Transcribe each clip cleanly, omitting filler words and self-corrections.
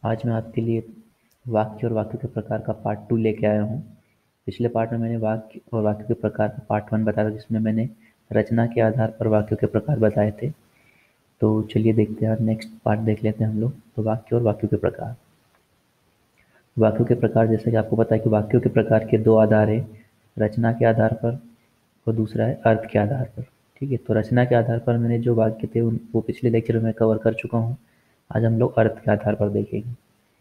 आज मैं आपके लिए वाक्य और वाक्यों के प्रकार का पार्ट 2 लेके आया हूँ। पिछले पार्ट में मैंने वाक्य और वाक्यों के प्रकार का पार्ट 1 बताया था, जिसमें मैंने रचना के आधार पर वाक्यों के प्रकार बताए थे। तो चलिए देखते हैं, नेक्स्ट पार्ट देख लेते हैं हम लोग। तो वाक्य और वाक्यों के प्रकार। वाक्यों के प्रकार, जैसे कि आपको पता है कि वाक्यों के प्रकार के 2 आधार हैं, रचना के आधार पर और दूसरा है अर्थ के आधार पर। ठीक है, तो रचना के आधार पर मैंने जो वाक्य थे वो पिछले लेक्चर में कवर कर चुका हूँ। आज हम लोग अर्थ के आधार पर देखेंगे।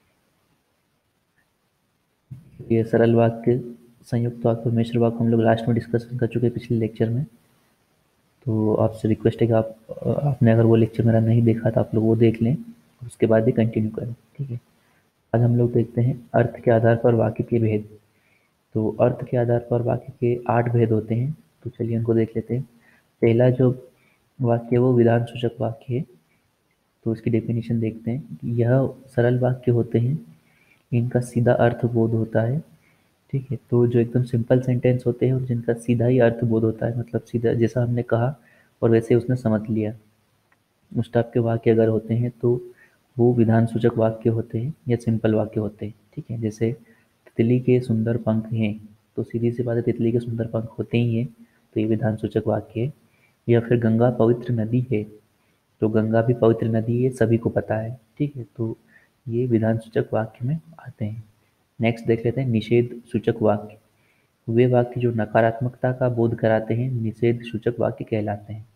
ये सरल वाक्य, संयुक्त वाक्य और मिश्र वाक्य हम लोग लास्ट में डिस्कशन कर चुके हैं पिछले लेक्चर में। तो आपसे रिक्वेस्ट है कि आपने अगर वो लेक्चर मेरा नहीं देखा तो आप लोग वो देख लें और उसके बाद ही कंटिन्यू करें। ठीक है, आज हम लोग देखते हैं अर्थ के आधार पर वाक्य के भेद। तो अर्थ के आधार पर वाक्य के 8 भेद होते हैं। तो चलिए उनको देख लेते हैं। पहला जो वाक्य है वो विधान सूचक वाक्य है। तो इसकी डेफिनेशन देखते हैं। यह सरल वाक्य होते हैं, इनका सीधा अर्थ बोध होता है। ठीक है, तो जो एकदम सिंपल सेंटेंस होते हैं और जिनका सीधा ही अर्थ बोध होता है, मतलब सीधा जैसा हमने कहा और वैसे उसने समझ लिया, उस टाइप के वाक्य अगर होते हैं तो वो विधान सूचक वाक्य होते हैं या सिंपल वाक्य होते हैं। ठीक है, जैसे तितली के सुंदर पंख हैं, तो सीधी सी बात है, तितली के सुंदर पंख होते ही हैं, तो ये विधान सूचक वाक्य है। या फिर गंगा पवित्र नदी है, तो गंगा भी पवित्र नदी है, सभी को पता है। ठीक है, तो ये विधान सूचक वाक्य में आते हैं। नेक्स्ट देख लेते हैं निषेध सूचक वाक्य। वे वाक्य जो नकारात्मकता का बोध कराते हैं निषेध सूचक वाक्य कहलाते हैं।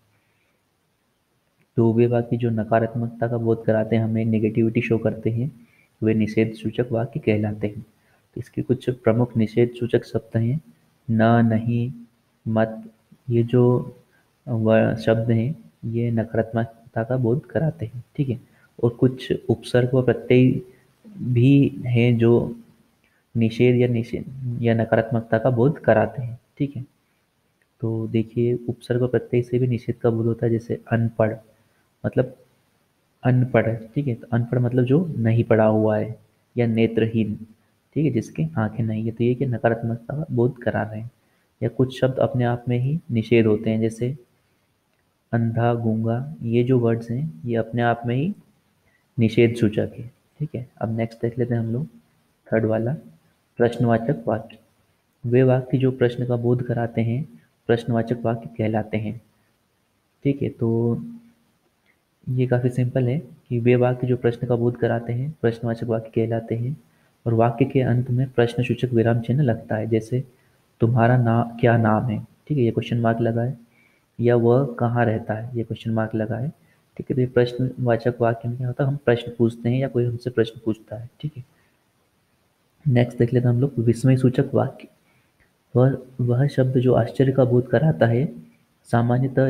तो वे वाक्य जो नकारात्मकता का बोध कराते हैं, हमें नेगेटिविटी शो करते हैं, वे निषेध सूचक वाक्य कहलाते हैं। तो इसके कुछ प्रमुख निषेध सूचक शब्द हैं। न, नहीं, मत। ये जो शब्द हैं ये नकारात्मकता का बोध कराते हैं। ठीक है, और कुछ उपसर्ग व प्रत्यय भी हैं जो निषेध या नकारात्मकता का बोध कराते हैं। ठीक है, तो देखिए उपसर्ग और प्रत्यय से भी निषेध का बोध होता है। जैसे अनपढ़, मतलब अनपढ़ है। ठीक है, तो अनपढ़ मतलब जो नहीं पढ़ा हुआ है, या नेत्रहीन। ठीक है, जिसकी आंखें नहीं है, तो ये कि नकारात्मकता का बोध करा रहे हैं। या कुछ शब्द अपने आप में ही निषेध होते हैं, जैसे अंधा, गूंगा। ये जो वर्ड्स हैं ये अपने आप में ही निषेध सूचक है। ठीक है, अब नेक्स्ट देख लेते हैं हम लोग, थर्ड वाला, प्रश्नवाचक वाक्य। वे वाक्य जो प्रश्न का बोध कराते हैं प्रश्नवाचक वाक्य कहलाते हैं। ठीक है, तो ये काफ़ी सिंपल है कि वे वाक्य जो प्रश्न का बोध कराते हैं प्रश्नवाचक वाक्य कहलाते हैं। और वाक्य के अंत में प्रश्न सूचक विराम चिन्ह लगता है, जैसे तुम्हारा नाम क्या नाम है। ठीक है, ये क्वेश्चन मार्क लगा है। या वह कहाँ रहता है, ये क्वेश्चन मार्क लगा है। ठीक है, तो ये प्रश्नवाचक वाक्य में क्या होता है, हम प्रश्न पूछते हैं या कोई हमसे प्रश्न पूछता है। ठीक है, नेक्स्ट देख लेते हैं हम लोग विस्मय सूचक वाक्य। वह शब्द जो आश्चर्य का बोध कराता है। सामान्यतः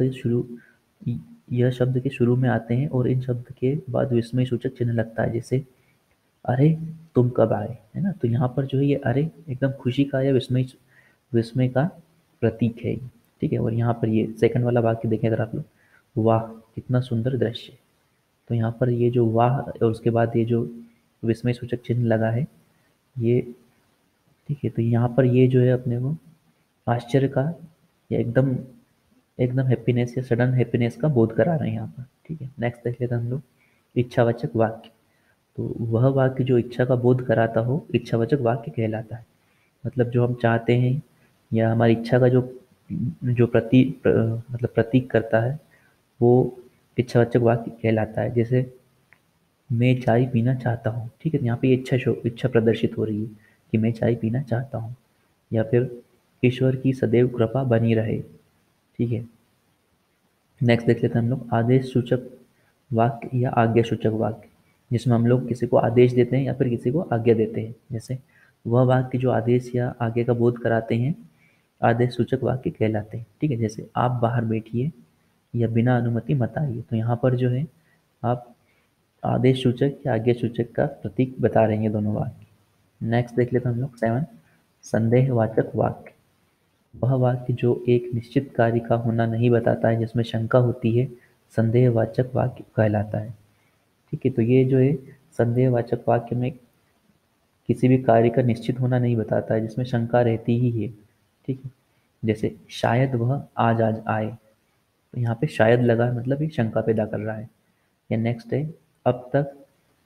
यह शब्द के शुरू में आते हैं और इन शब्द के बाद विस्मय सूचक चिन्ह लगता है, जैसे अरे तुम कब आए, है ना। तो यहाँ पर जो है ये अरे एकदम खुशी का या विस्मय विस्मय का प्रतीक है। ठीक है, और यहाँ पर ये सेकंड वाला वाक्य देखें अगर आप लोग, वाह कितना सुंदर दृश्य। तो यहाँ पर ये जो वाह और उसके बाद ये जो विस्मय सूचक चिन्ह लगा है ये। ठीक है, तो यहाँ पर ये जो है अपने को आश्चर्य का या एकदम एकदम हैप्पीनेस या सडन हैप्पीनेस का बोध करा रहे हैं यहाँ पर। ठीक है, नेक्स्ट देख लेते हैं हम लोग इच्छावाचक वाक्य। तो वह वाक्य जो इच्छा का बोध कराता हो इच्छावाचक वाक्य कहलाता है। मतलब जो हम चाहते हैं या हमारी इच्छा का जो जो मतलब प्रतीक करता है वो इच्छावाचक वाक्य कहलाता है। जैसे मैं चाय पीना चाहता हूँ। ठीक है, यहाँ पे इच्छा प्रदर्शित हो रही है कि मैं चाय पीना चाहता हूँ। या फिर ईश्वर की सदैव कृपा बनी रहे। ठीक है, नेक्स्ट देख लेते हैं हम लोग आदेश सूचक वाक्य या आज्ञा सूचक वाक्य, जिसमें हम लोग किसी को आदेश देते हैं या फिर किसी को आज्ञा देते हैं। जैसे वह वाक्य जो आदेश या आज्ञा का बोध कराते हैं आदेश सूचक वाक्य कहलाते हैं। ठीक है, जैसे आप बाहर बैठिए या बिना अनुमति मत आइए। तो यहाँ पर जो है आप आदेश सूचक या आज्ञा सूचक का प्रतीक बता रहे हैं दोनों वाक्य। नेक्स्ट देख लेते हैं हम लोग 7 संदेहवाचक वाक्य। वह वाक्य जो एक निश्चित कार्य का होना नहीं बताता है, जिसमें शंका होती है, संदेहवाचक वाक्य कहलाता है। ठीक है, तो ये जो है संदेहवाचक वाक्य में किसी भी कार्य का निश्चित होना नहीं बताता है, जिसमें शंका रहती ही है। ठीक है, जैसे शायद वह आज आज आए। तो यहाँ पे शायद लगा है, मतलब ये शंका पैदा कर रहा है। या नेक्स्ट है अब तक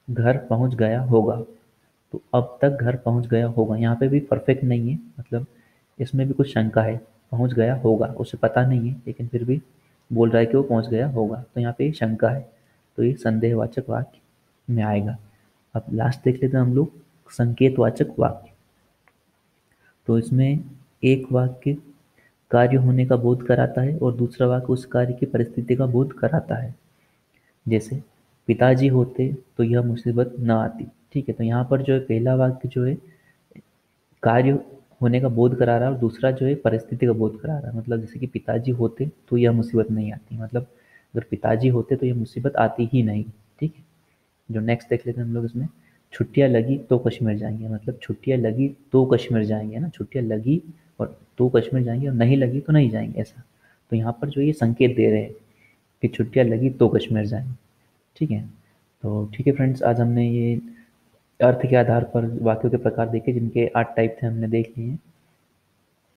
घर पहुंच गया होगा। तो अब तक घर पहुंच गया होगा, यहाँ पे भी परफेक्ट नहीं है, मतलब इसमें भी कुछ शंका है। पहुंच गया होगा, उसे पता नहीं है लेकिन फिर भी बोल रहा है कि वो पहुंच गया होगा, तो यहाँ पे शंका है, तो ये संदेहवाचक वाक्य में आएगा। अब लास्ट देख लेते हैं हम लोग, संकेतवाचक वाक्य। तो इसमें एक वाक्य कार्य होने का बोध कराता है और दूसरा वाक्य उस कार्य की परिस्थिति का बोध कराता है। जैसे पिताजी होते तो यह मुसीबत न आती। ठीक है, तो यहाँ पर जो है पहला वाक्य जो है कार्य होने का बोध करा रहा है और दूसरा जो है परिस्थिति का बोध करा रहा है। मतलब जैसे कि पिताजी होते तो यह मुसीबत नहीं आती, मतलब अगर पिताजी होते तो यह मुसीबत आती ही नहीं। ठीक है, जो नेक्स्ट देख लेते हैं हम लोग इसमें, छुट्टियां लगी तो कश्मीर जाएंगे। मतलब छुट्टियां लगी तो कश्मीर जाएंगे ना, छुट्टियां लगी और तो कश्मीर जाएंगे और नहीं लगी तो नहीं जाएंगे, ऐसा। तो यहाँ पर जो ये संकेत दे रहे हैं कि छुट्टियां लगी तो कश्मीर जाएंगे। ठीक है, तो ठीक है फ्रेंड्स, आज हमने ये अर्थ के आधार पर वाक्यों के प्रकार देखे, जिनके 8 टाइप थे हमने देख लिए हैं।